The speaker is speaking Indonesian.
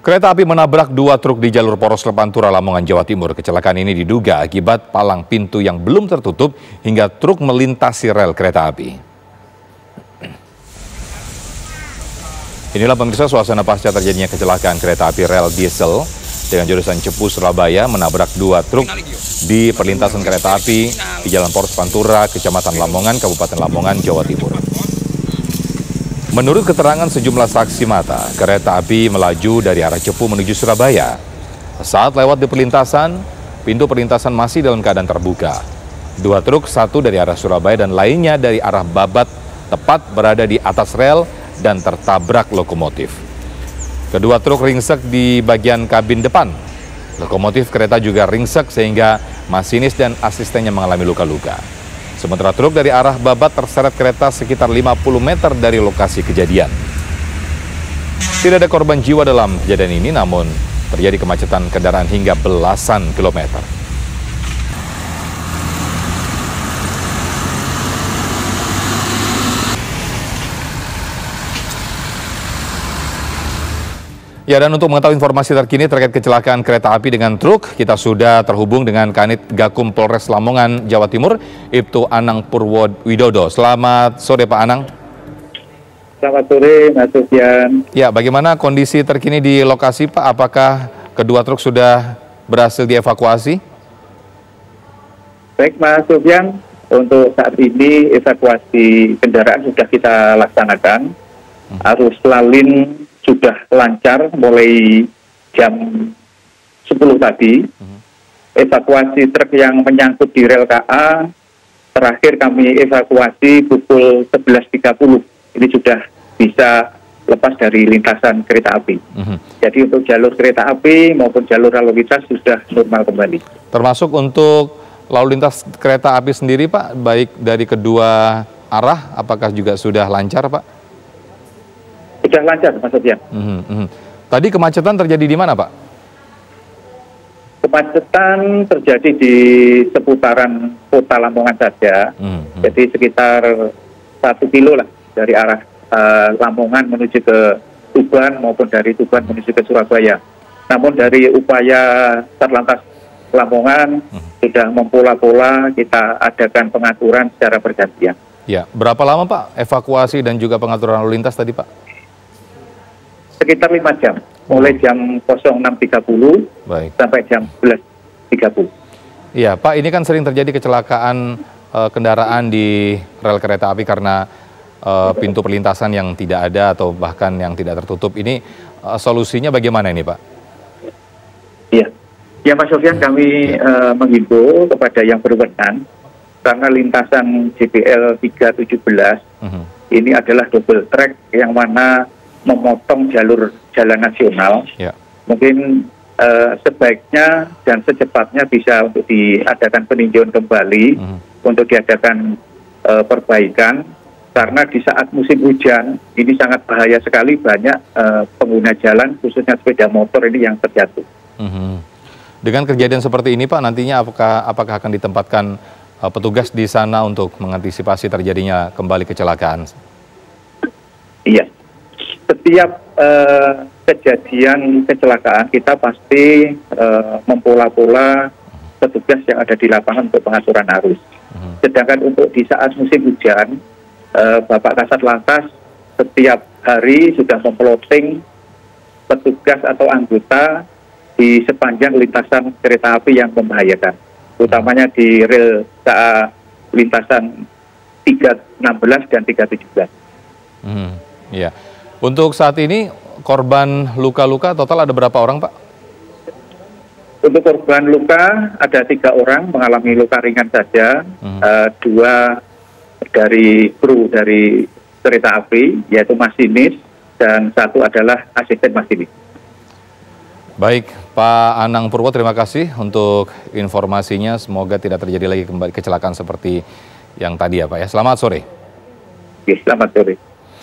Kereta api menabrak dua truk di jalur poros Pantura, Lamongan, Jawa Timur. Kecelakaan ini diduga akibat palang pintu yang belum tertutup hingga truk melintasi rel kereta api. Inilah pemirsa suasana pasca terjadinya kecelakaan kereta api rel diesel dengan jurusan Cepu, Surabaya menabrak dua truk di perlintasan kereta api di Jalan Poros Pantura, Kecamatan Lamongan, Kabupaten Lamongan, Jawa Timur. Menurut keterangan sejumlah saksi mata, kereta api melaju dari arah Cepu menuju Surabaya. Saat lewat di perlintasan, pintu perlintasan masih dalam keadaan terbuka. Dua truk, satu dari arah Surabaya dan lainnya dari arah Babat, tepat berada di atas rel dan tertabrak lokomotif. Kedua truk ringsek di bagian kabin depan. Lokomotif kereta juga ringsek sehingga masinis dan asistennya mengalami luka-luka. Sementara truk dari arah Babat terseret kereta sekitar 50 meter dari lokasi kejadian. Tidak ada korban jiwa dalam kejadian ini, namun terjadi kemacetan kendaraan hingga belasan kilometer. Ya, dan untuk mengetahui informasi terkini terkait kecelakaan kereta api dengan truk, kita sudah terhubung dengan Kanit Gakum Polres Lamongan, Jawa Timur, Ibtu Anang Purwowidodo. Selamat sore, Pak Anang. Selamat sore, Mas Sufyan. Ya, bagaimana kondisi terkini di lokasi, Pak? Apakah kedua truk sudah berhasil dievakuasi? Baik, Mas Sufyan. Untuk saat ini evakuasi kendaraan sudah kita laksanakan. Arus lalin sudah lancar mulai jam 10 tadi. Evakuasi truk yang menyangkut di rel KA terakhir kami evakuasi pukul 11.30. Ini sudah bisa lepas dari lintasan kereta api. Jadi untuk jalur kereta api maupun jalur lalu lintas sudah normal kembali. Termasuk untuk lalu lintas kereta api sendiri, Pak, baik dari kedua arah, apakah juga sudah lancar, Pak? Sudah lancar, Mas Sofyan. Tadi kemacetan terjadi di mana, Pak? Kemacetan terjadi di seputaran kota Lamongan saja. Jadi sekitar 1 kilo lah dari arah Lamongan menuju ke Tuban maupun dari Tuban menuju ke Surabaya. Namun dari upaya Satlantas Lamongan sudah mempola-pola kita adakan pengaturan secara bergantian. Ya, berapa lama, Pak, evakuasi dan juga pengaturan lalu lintas tadi, Pak? Sekitar 5 jam, mulai jam 06.30 sampai jam 11.30. Iya, Pak, ini kan sering terjadi kecelakaan kendaraan di rel kereta api karena pintu perlintasan yang tidak ada atau bahkan yang tidak tertutup. Ini solusinya bagaimana ini, Pak? Iya, ya Mas Sofyan, kami menghimbau kepada yang berwenang karena lintasan JPL 317 ini adalah double track yang mana memotong jalur jalan nasional. Mungkin sebaiknya dan secepatnya bisa untuk diadakan peninjauan kembali, untuk diadakan perbaikan, karena di saat musim hujan ini sangat bahaya sekali, banyak pengguna jalan khususnya sepeda motor ini yang terjatuh. Dengan kejadian seperti ini, Pak, nantinya apakah akan ditempatkan petugas di sana untuk mengantisipasi terjadinya kembali kecelakaan? Iya. Setiap kejadian kecelakaan kita pasti mempola-pola petugas yang ada di lapangan untuk pengaturan arus. Sedangkan untuk di saat musim hujan, Bapak Kasat Lantas setiap hari sudah memploting petugas atau anggota di sepanjang lintasan kereta api yang membahayakan, utamanya di rel KA lintasan 316 dan 317. Iya. Untuk saat ini korban luka-luka total ada berapa orang, Pak? Untuk korban luka ada 3 orang mengalami luka ringan saja, 2 dari kru dari kereta api yaitu masinis dan 1 adalah asisten masinis. Baik, Pak Anang Purwo, terima kasih untuk informasinya. Semoga tidak terjadi lagi kembali kecelakaan seperti yang tadi ya, Pak ya. Selamat sore. Selamat sore.